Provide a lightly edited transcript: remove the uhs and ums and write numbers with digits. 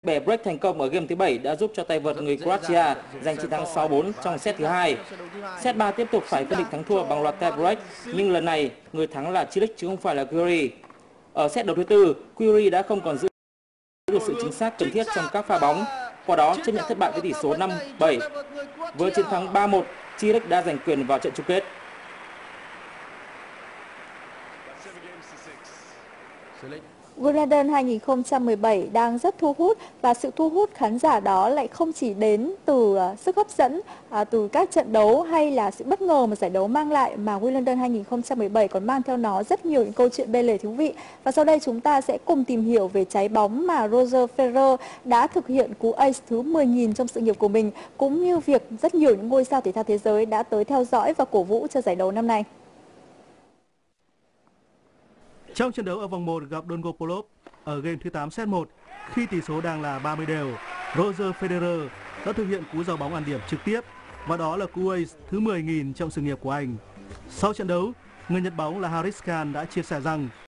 bẻ break thành công ở game thứ 7 đã giúp cho tay vợt người Croatia giành chiến thắng 6-4 trong set thứ 2. Set 3 tiếp tục phải phân định thắng thua bằng loạt tie break, nhưng lần này người thắng là Cilic chứ không phải là Curie. Ở set đấu thứ 4, Curie đã không còn giữ được sự chính xác cần thiết trong các pha bóng, qua đó chấp nhận thất bại với tỷ số 5-7. Với chiến thắng 3-1, Cilic đã giành quyền vào trận chung kết. Wimbledon 2017 đang rất thu hút và sự thu hút khán giả đó lại không chỉ đến từ sức hấp dẫn từ các trận đấu hay là sự bất ngờ mà giải đấu mang lại, mà Wimbledon 2017 còn mang theo nó rất nhiều những câu chuyện bên lề thú vị. Và sau đây chúng ta sẽ cùng tìm hiểu về trái bóng mà Roger Federer đã thực hiện cú ace thứ 10.000 trong sự nghiệp của mình, cũng như việc rất nhiều những ngôi sao thể thao thế giới đã tới theo dõi và cổ vũ cho giải đấu năm nay. Trong trận đấu ở vòng 1 gặp Dolgopolov ở game thứ 8 set 1, khi tỷ số đang là 30 đều, Roger Federer đã thực hiện cú giao bóng ăn điểm trực tiếp, và đó là cú ace thứ 10.000 trong sự nghiệp của anh. Sau trận đấu, người Nhật bóng là Haris Khan đã chia sẻ rằng